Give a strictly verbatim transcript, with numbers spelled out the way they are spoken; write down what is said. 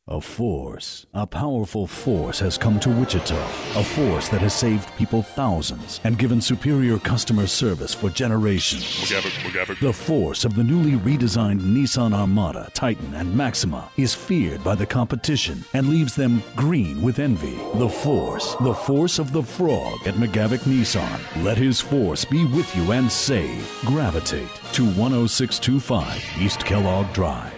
A force, a powerful force has come to Wichita. A force that has saved people thousands and given superior customer service for generations. McGavick, McGavick. The force of the newly redesigned Nissan Armada, Titan, and Maxima is feared by the competition and leaves them green with envy. The force, the force of the frog at McGavick Nissan. Let his force be with you and save. Gravitate to one oh six two five East Kellogg Drive.